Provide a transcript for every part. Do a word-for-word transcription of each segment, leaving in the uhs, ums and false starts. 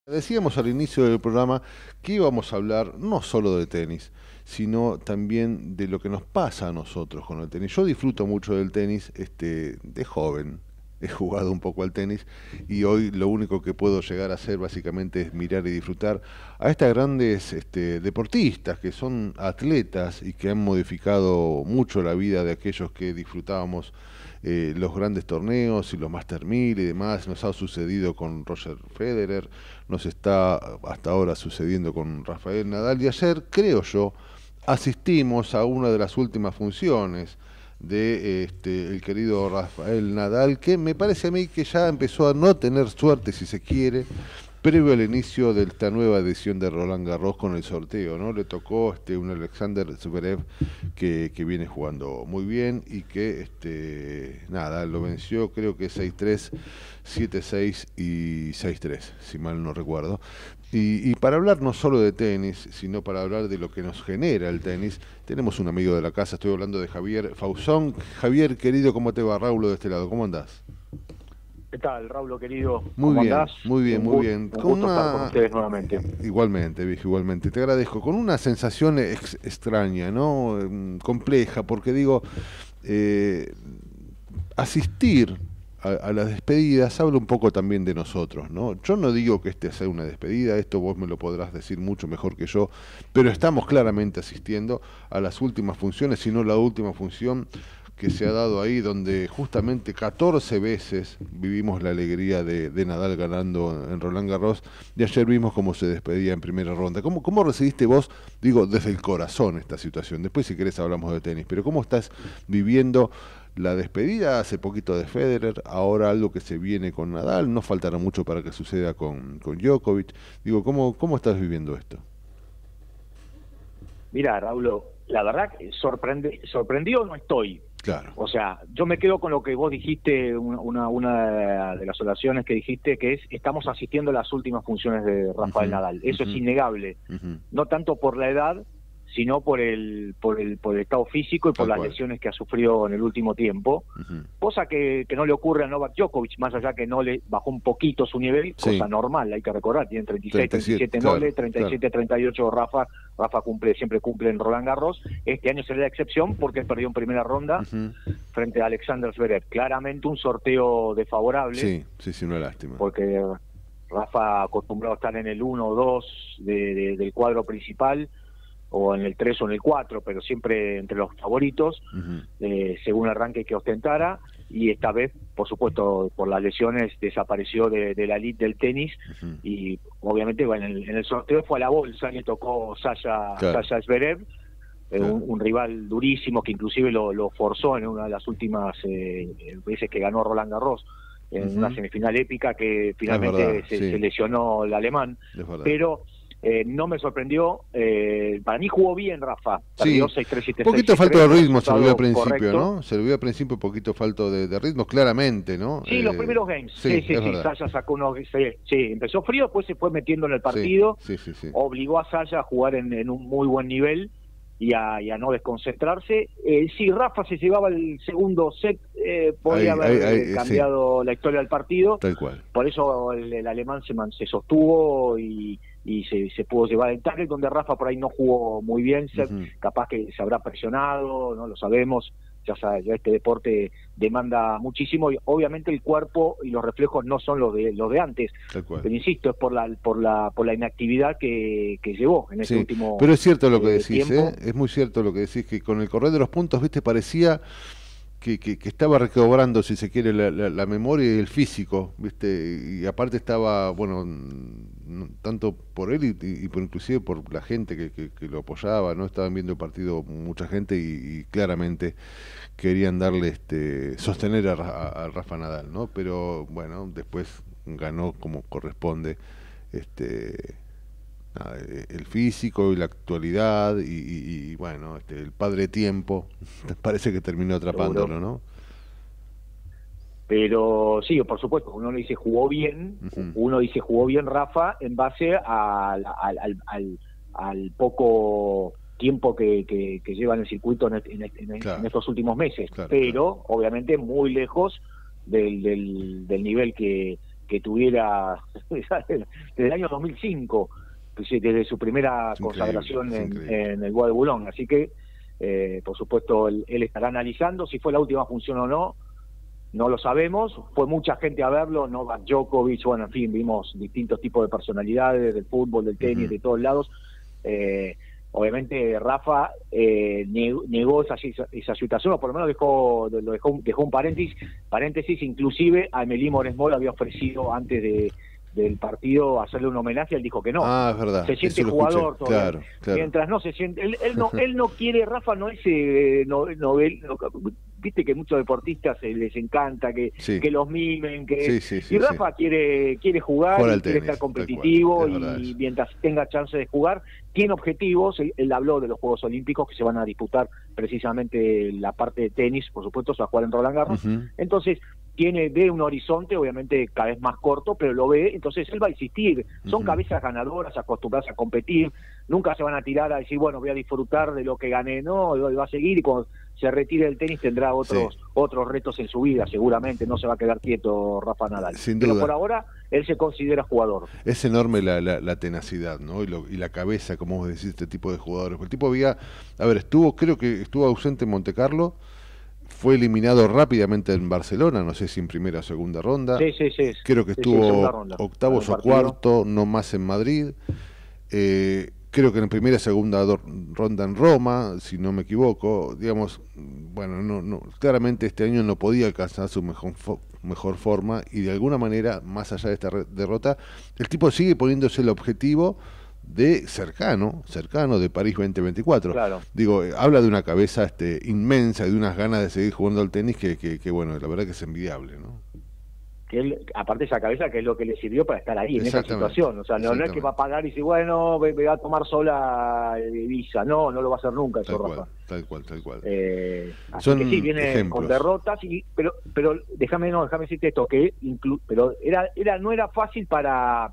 Decíamos al inicio del programa que íbamos a hablar no solo de tenis, sino también de lo que nos pasa a nosotros con el tenis. Yo disfruto mucho del tenis, este, de joven, he jugado un poco al tenis y hoy lo único que puedo llegar a hacer básicamente es mirar y disfrutar a estas grandes este, deportistas que son atletas y que han modificado mucho la vida de aquellos que disfrutábamos eh, los grandes torneos y los Master mil y demás. Nos ha sucedido con Roger Federer, nos está hasta ahora sucediendo con Rafael Nadal y ayer, creo yo, asistimos a una de las últimas funciones de este, el querido Rafael Nadal, que me parece a mí que ya empezó a no tener suerte, si se quiere, previo al inicio de esta nueva edición de Roland Garros con el sorteo, ¿no? Le tocó este, un Alexander Zverev que, que viene jugando muy bien y que, este, nada, lo venció creo que seis tres, siete seis y seis tres, si mal no recuerdo. Y, y para hablar no solo de tenis, sino para hablar de lo que nos genera el tenis, tenemos un amigo de la casa, estoy hablando de Javier Fausón. Javier, querido, ¿cómo te va? Raúl de este lado, ¿cómo andás? ¿Qué tal, Raúl, querido? Muy ¿Cómo bien, andás? muy bien, Un muy gusto, bien. un Con gusto una... estar con ustedes nuevamente. Igualmente, viejo, igualmente. Te agradezco. Con una sensación ex extraña, ¿no? Mm, compleja, porque digo, eh, asistir a, a las despedidas habla un poco también de nosotros, ¿no? Yo no digo que este sea una despedida, esto vos me lo podrás decir mucho mejor que yo, pero estamos claramente asistiendo a las últimas funciones, si no la última función que se ha dado ahí, donde justamente catorce veces vivimos la alegría de, de Nadal ganando en Roland Garros, y ayer vimos cómo se despedía en primera ronda. ¿Cómo, cómo recibiste vos, digo, desde el corazón esta situación? Después, si querés, hablamos de tenis, pero ¿cómo estás viviendo la despedida hace poquito de Federer, ahora algo que se viene con Nadal, no faltará mucho para que suceda con, con Djokovic? Digo, ¿cómo, ¿cómo estás viviendo esto? Mira, Raúl, la verdad, sorprende, sorprendido no estoy. Claro. O sea, yo me quedo con lo que vos dijiste, una, una de las oraciones que dijiste, que es, estamos asistiendo a las últimas funciones de Rafael uh-huh, Nadal. Eso uh-huh. es innegable. Uh-huh. No tanto por la edad, sino por el por el por el estado físico y por Tal las cual. lesiones que ha sufrido en el último tiempo, uh-huh. cosa que, que no le ocurre a Novak Djokovic, más allá que no le bajó un poquito su nivel, sí. cosa normal, hay que recordar, tiene treinta y seis, treinta y siete claro, Nole, treinta y siete, claro. treinta y ocho Rafa, Rafa cumple siempre cumple en Roland Garros, este año sería la excepción porque perdió en primera ronda uh-huh. frente a Alexander Zverev, claramente un sorteo desfavorable. Sí, sí, sí, una lástima. Porque Rafa acostumbrado a estar en el uno o dos de, de, del cuadro principal, o en el tres o en el cuatro, pero siempre entre los favoritos, uh-huh. eh, según el ranking que ostentara, y esta vez, por supuesto, por las lesiones, desapareció de, de la elite del tenis, uh-huh. y obviamente bueno, en, el, en el sorteo fue a la bolsa, le tocó Sasha, claro. Sasha Zverev, eh, claro. un, un rival durísimo que inclusive lo, lo forzó en una de las últimas eh, veces que ganó Roland Garros, en uh-huh. una semifinal épica que finalmente verdad, se, sí. se lesionó el alemán, pero... Eh, no me sorprendió, eh, para mí jugó bien Rafa, perdió sí. seis tres, siete seis. Un poquito falto de ritmo se le vio al principio, correcto. ¿no? Se le vio al principio un poquito falto de, de ritmo, claramente, ¿no? Sí, eh, los primeros games, sí, sí, sí, sí. Sasha sacó unos, sí, sí, empezó frío, después se fue metiendo en el partido, sí, sí, sí, sí. obligó a Sasha a jugar en, en un muy buen nivel y a, y a no desconcentrarse. Eh, si Rafa se llevaba el segundo set, eh, podría ahí, haber ahí, ahí, cambiado sí. la historia del partido. Tal cual. Por eso el, el alemán se, man, se sostuvo y... y se, se pudo llevar el target, donde Rafa por ahí no jugó muy bien, uh-huh. capaz que se habrá presionado, no lo sabemos, ya, sabes, ya este deporte demanda muchísimo y obviamente el cuerpo y los reflejos no son los de los de antes, pero insisto, es por la por la por la inactividad que, que llevó en este sí, último pero es cierto lo que eh, decís, ¿eh? Es muy cierto lo que decís, que con el correr de los puntos, viste, parecía Que, que, que estaba recobrando, si se quiere, la, la, la memoria y el físico, ¿viste? Y aparte estaba, bueno, tanto por él y, y por inclusive por la gente que, que, que lo apoyaba, ¿no? Estaban viendo el partido mucha gente y, y claramente querían darle, este, sostener a, a, a Rafa Nadal, ¿no? Pero, bueno, después ganó como corresponde, este... el físico y la actualidad y, y, y bueno, este, el padre tiempo parece que terminó atrapándolo, ¿no? Pero sí, por supuesto, uno dice jugó bien, uh-huh. uno dice jugó bien Rafa en base al, al, al, al, al poco tiempo que, que, que lleva en el circuito en, en, en, claro. en estos últimos meses, claro, pero claro. obviamente muy lejos del, del, del nivel que que tuviera desde el año dos mil cinco, desde su primera consagración en, en el Bois de Boulogne. Así que, eh, por supuesto, él, él estará analizando si fue la última función o no. No lo sabemos, fue mucha gente a verlo, Novak Djokovic, bueno, en fin, vimos distintos tipos de personalidades, del fútbol, del tenis, uh-huh. de todos lados. Eh, obviamente Rafa eh, negó, negó esa, esa situación, o por lo menos dejó, lo dejó, dejó un paréntesis, paréntesis, inclusive a Emelie Mauresmo le había ofrecido antes de del partido hacerle un homenaje, él dijo que no. Ah, es verdad. Se siente jugador todavía. Claro, claro. Mientras no se siente, él, él no, él no quiere, Rafa no es eh, no, novel, no, viste que muchos deportistas eh, les encanta que, sí. que los mimen, que sí, sí, sí, y Rafa sí. quiere quiere jugar, y quiere tenis, estar competitivo y mientras tenga chance de jugar, tiene objetivos. Él, él habló de los Juegos Olímpicos que se van a disputar precisamente la parte de tenis, por supuesto, se va a jugar en Roland Garros. Uh-huh. Entonces tiene, ve un horizonte, obviamente cada vez más corto, pero lo ve, entonces él va a insistir. Son uh-huh. cabezas ganadoras, acostumbradas a competir, nunca se van a tirar a decir, bueno, voy a disfrutar de lo que gané, no, va a seguir, y cuando se retire del tenis tendrá otros sí. otros retos en su vida, seguramente, no se va a quedar quieto Rafa Nadal. Sin pero duda. Por ahora, él se considera jugador. Es enorme la, la, la tenacidad, ¿no? Y, lo, y la cabeza, como vos decís, este tipo de jugadores. El tipo había, a ver, estuvo, creo que estuvo ausente en Montecarlo, fue eliminado rápidamente en Barcelona, no sé si en primera o segunda ronda. Sí, sí, sí. Creo que sí, estuvo sí, octavos o cuarto, no más en Madrid. Eh, creo que en primera y segunda do, ronda en Roma, si no me equivoco. Digamos, bueno, no, no, claramente este año no podía alcanzar su mejor, mejor forma, y de alguna manera, más allá de esta derrota, el tipo sigue poniéndose el objetivo de cercano, cercano de París veinte veinticuatro. Claro. Digo, eh, habla de una cabeza este inmensa y de unas ganas de seguir jugando al tenis que, que, que bueno, la verdad que es envidiable, ¿no? Que él, aparte esa cabeza que es lo que le sirvió para estar ahí en esa situación, o sea, no, no es que va a pagar y dice, bueno, me, me va a tomar sola Ibiza, no, no lo va a hacer nunca eso, tal Rafa. Cual, tal cual, tal cual. Eh, así Son que sí, viene ejemplos. Con derrotas, y, pero pero déjame no, déjame decirte esto, que inclu, pero era era no era fácil para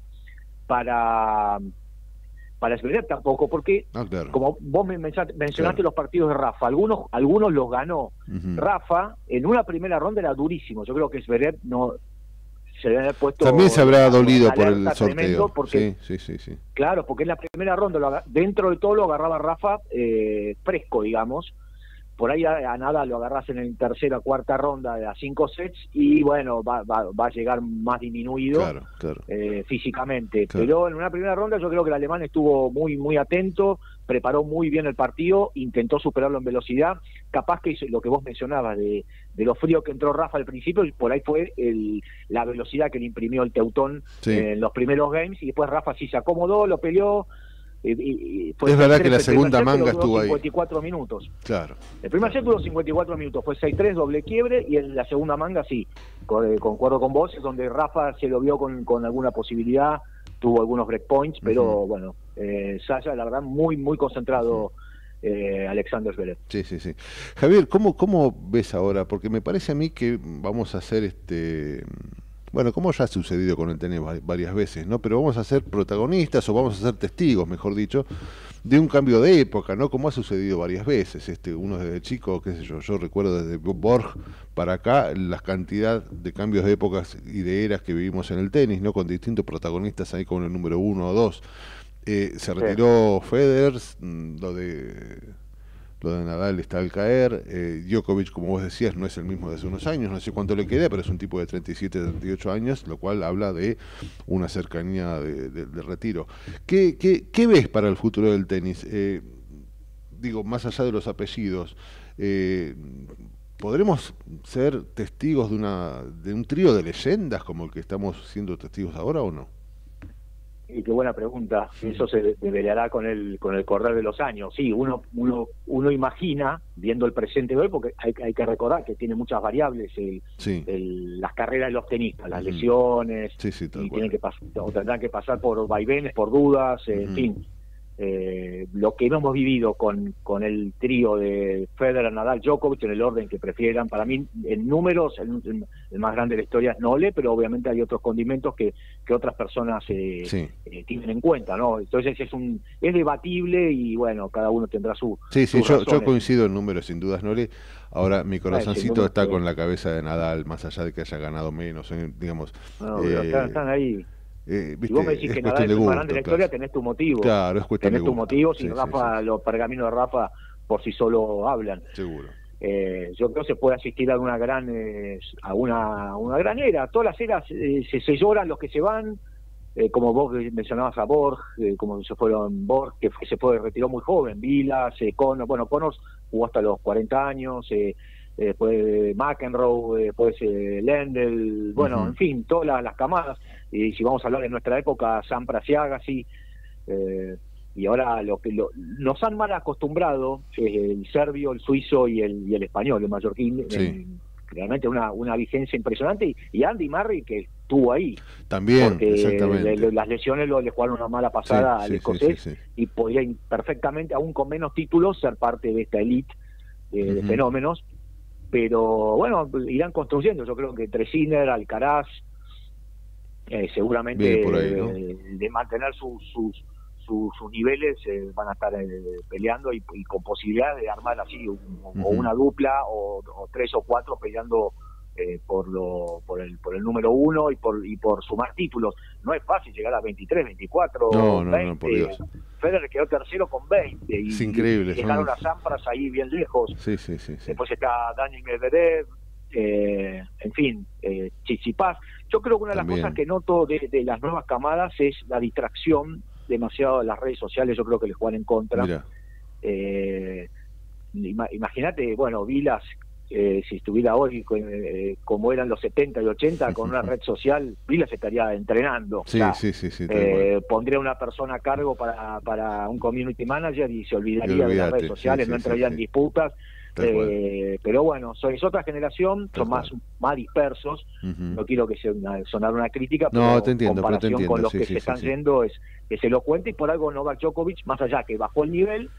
para para Zverev tampoco, porque ah, claro. como vos me mencionaste, mencionaste claro. los partidos de Rafa, algunos algunos los ganó. Uh-huh. Rafa en una primera ronda era durísimo, yo creo que Zverev no se debe haber puesto, también se habrá dolido por el sorteo, porque, sí, sí, sí, sí. Claro, porque en la primera ronda lo, dentro de todo lo agarraba Rafa eh, fresco, digamos. Por ahí a, a nada lo agarras en el tercera, cuarta ronda de a cinco sets y bueno, va, va, va a llegar más disminuido claro, claro. Eh, físicamente. Claro. Pero en una primera ronda yo creo que el alemán estuvo muy muy atento, preparó muy bien el partido, intentó superarlo en velocidad. Capaz que lo que vos mencionabas de, de lo frío que entró Rafa al principio, por ahí fue el, la velocidad que le imprimió el Teutón sí. en los primeros games, y después Rafa sí se acomodó, lo peleó. Y, y fue es verdad que la segunda manga estuvo ahí. cincuenta y cuatro minutos. Claro. El primer set duró cincuenta y cuatro minutos, fue seis tres, doble quiebre, y en la segunda manga sí, concuerdo con vos, es donde Rafa se lo vio con, con alguna posibilidad, tuvo algunos breakpoints, pero uh-huh. bueno, eh, Sasha, la verdad, muy, muy concentrado. Eh, Alexander Zverev. Sí, sí, sí. Javier, ¿cómo, ¿cómo ves ahora? Porque me parece a mí que vamos a hacer este... Bueno, como ya ha sucedido con el tenis varias veces, ¿no? Pero vamos a ser protagonistas, o vamos a ser testigos, mejor dicho, de un cambio de época, ¿no? Como ha sucedido varias veces. Este, uno desde chico, qué sé yo, yo recuerdo desde Borg para acá, la cantidad de cambios de épocas y de eras que vivimos en el tenis, ¿no? Con distintos protagonistas ahí con el número uno o dos. Eh, se retiró sí. Federer, lo de... Lo de Nadal está al caer, eh, Djokovic, como vos decías, no es el mismo de hace unos años, no sé cuánto le queda, pero es un tipo de treinta y siete, treinta y ocho años, lo cual habla de una cercanía de, de, de retiro. ¿Qué, qué, ¿Qué ves para el futuro del tenis? Eh, digo, más allá de los apellidos, eh, ¿podremos ser testigos de, una, de un trío de leyendas como el que estamos siendo testigos ahora o no? Y qué buena pregunta. Eso se develará con el con el correr de los años. Sí, uno uno uno imagina, viendo el presente de hoy, porque hay, hay que recordar que tiene muchas variables el, sí. el, las carreras de los tenistas, las lesiones, sí, sí, y tienen que pasar, o tendrán que pasar por vaivenes, por dudas, uh-huh. en fin. eh, lo que hemos vivido con, con el trío de Federer, Nadal, Djokovic, en el orden que prefieran. Para mí, en números, el, el más grande de la historia es Nole, pero obviamente hay otros condimentos que, que otras personas eh, sí. eh, tienen en cuenta, ¿no? Entonces es un es debatible y bueno, cada uno tendrá su Sí, sí, yo, razones. yo coincido en números, sin dudas, Nole. Ahora, mi corazoncito está con la cabeza de Nadal, más allá de que haya ganado menos, eh, digamos. No, eh, están, están ahí. Eh, si vos me decís que Nadal es el más grande de la historia, claro. tenés tu motivo. Claro, es cuestión tenés de tu gusto. motivo, si sí, Rafa, sí, sí. los pergaminos de Rafa por sí solo hablan. Seguro. Eh, yo creo que se puede asistir a una gran eh, a una, una gran era. Todas las eras eh, se, se lloran los que se van, eh, como vos mencionabas a Borg, eh, como se fueron Borg, que fue, se fue, retiró muy joven, Vilas, eh, Connors, bueno, Connors jugó hasta los cuarenta años, eh, después McEnroe, después eh, Lendl, bueno, uh-huh. en fin, todas las, las camadas. Y si vamos a hablar de nuestra época, Sampras y Agassi, eh, y ahora lo que lo, nos han mal acostumbrado eh, el serbio, el suizo y el, y el español, el mallorquín, sí. eh, realmente una, una vigencia impresionante, y, y Andy Murray que estuvo ahí. También, porque exactamente. Le, las lesiones lo, le jugaron una mala pasada sí, al sí, escocés, sí, sí, sí. y podía perfectamente, aún con menos títulos, ser parte de esta elite eh, uh-huh. de fenómenos. Pero bueno, irán construyendo. Yo creo que Tresiner, Alcaraz, eh, seguramente por ahí, ¿no? eh, de mantener sus sus sus, sus niveles eh, van a estar eh, peleando y, y con posibilidad de armar así un, uh-huh. o una dupla o, o tres o cuatro peleando eh, por lo por el por el número uno y por y por sumar títulos. No es fácil llegar a veintitrés, veinticuatro, no, no, veinte. No, por Dios. Federer quedó tercero con veinte y, es increíble, y dejaron son... a Sampras ahí bien lejos. Sí, sí, sí, sí. Después está Daniel Medvedev, eh, en fin, eh, Tsitsipas. Yo creo que una de También. las cosas que noto de, de las nuevas camadas es la distracción demasiado de las redes sociales. Yo creo que les juegan en contra. Mira. Eh, ima, imagínate, bueno, Vilas, eh, si estuviera hoy eh, como eran los setenta y ochenta con una red social, Vilas estaría entrenando. Sí, o sea, sí, sí, sí, eh, pondría una persona a cargo para, para un community manager y se olvidaría Olvídate, de las redes sociales, sí, no sí, entrarían sí, en disputas. Eh, pero bueno, soy es otra generación, Tal son más, más dispersos. Uh-huh. No quiero que sea una, sonar una crítica, no, pero te entiendo, en comparación pero te entiendo, con los sí, que sí, se sí, están sí. yendo es que se lo cuente. Y por algo Novak Djokovic, más allá que bajó el nivel,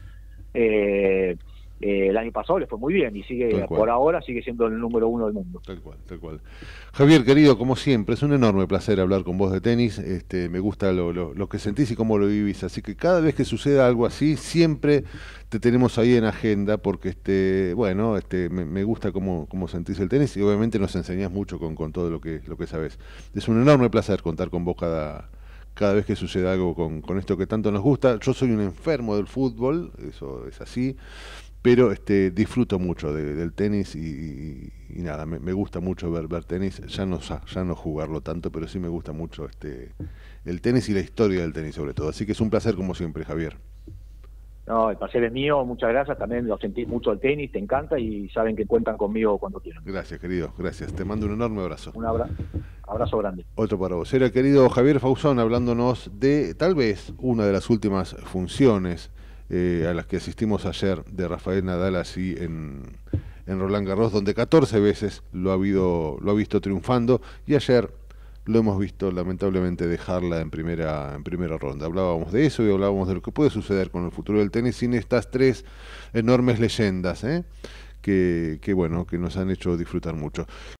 eh, eh, el año pasado le fue muy bien y sigue por ahora sigue siendo el número uno del mundo. Tal cual, tal cual. Javier, querido, como siempre, es un enorme placer hablar con vos de tenis. Este, me gusta lo, lo, lo que sentís y cómo lo vivís. Así que cada vez que suceda algo así, siempre te tenemos ahí en agenda, porque este, bueno, este, me, me gusta cómo, cómo sentís el tenis y obviamente nos enseñás mucho con, con todo lo que, lo que sabés. Es un enorme placer contar con vos cada, cada vez que suceda algo con, con esto que tanto nos gusta. Yo soy un enfermo del fútbol, eso es así. Pero este disfruto mucho de, del tenis y, y, y nada, me, me gusta mucho ver ver tenis, ya no ya no jugarlo tanto, pero sí me gusta mucho este el tenis y la historia del tenis sobre todo. Así que es un placer como siempre, Javier. No, el placer es mío, muchas gracias, también lo sentís mucho el tenis, te encanta y saben que cuentan conmigo cuando quieran. Gracias, querido, gracias. Te mando un enorme abrazo. Un abrazo, abrazo grande. Otro para vos. Era el querido Javier Fausón hablándonos de tal vez una de las últimas funciones Eh, a las que asistimos ayer de Rafael Nadal así en, en Roland Garros, donde catorce veces lo ha, habido, lo ha visto triunfando, y ayer lo hemos visto lamentablemente dejarla en primera, en primera ronda. Hablábamos de eso y hablábamos de lo que puede suceder con el futuro del tenis sin estas tres enormes leyendas, ¿eh? que, que bueno, que nos han hecho disfrutar mucho.